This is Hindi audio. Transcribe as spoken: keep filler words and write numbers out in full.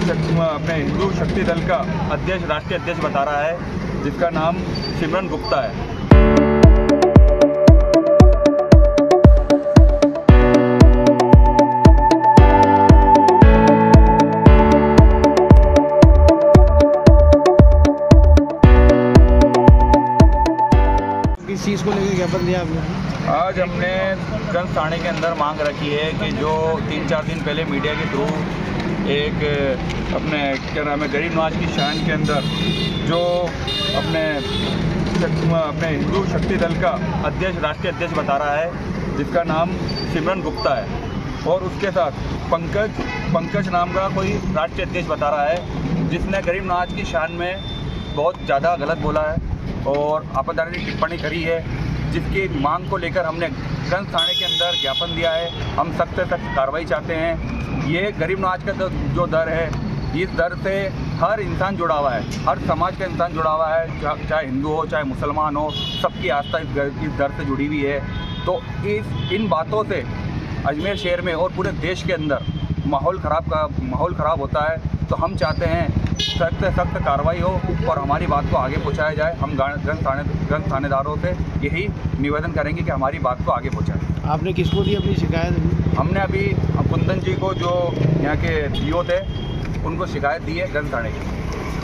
अपने हिंदू शक्ति दल का अध्यक्ष, राष्ट्रीय अध्यक्ष बता रहा है, जिसका नाम सिमरन गुप्ता है। किस चीज़ को लेकर ज्ञापन दिया आपने? आज हमने गंज थाने के अंदर मांग रखी है कि जो तीन चार दिन पहले मीडिया के थ्रू एक अपने क्या नाम है गरीब नवाज की शान के अंदर जो अपने अपने हिंदू शक्ति दल का अध्यक्ष, राष्ट्रीय अध्यक्ष बता रहा है, जिसका नाम सिमरन गुप्ता है, और उसके साथ पंकज पंकज नाम का कोई राष्ट्रीय अध्यक्ष बता रहा है, जिसने गरीब नवाज की शान में बहुत ज़्यादा गलत बोला है और आपत्तिजनक टिप्पणी करी है, जिसकी मांग को लेकर हमने गंज थाने के अंदर ज्ञापन दिया है। हम सख्त से सख्त कार्रवाई चाहते हैं। ये गरीब नवाज का जो दर है, इस दर से हर इंसान जुड़ा हुआ है, हर समाज का इंसान जुड़ा हुआ है, चाहे हिंदू हो चाहे मुसलमान हो, सबकी आस्था इस दर से जुड़ी हुई है। तो इस इन बातों से अजमेर शहर में और पूरे देश के अंदर माहौल ख़राब का माहौल ख़राब होता है। तो हम चाहते हैं सख्त से सख्त कार्रवाई हो और हमारी बात को आगे पहुंचाया जाए। हम गंज थाने गंज थानेदारों से यही निवेदन करेंगे कि हमारी बात को आगे पहुंचाएं। आपने किसको दी अपनी शिकायत? हमने अभी कुंदन जी को, जो यहाँ के डी ओ थे, उनको शिकायत दी है गंज थाने की।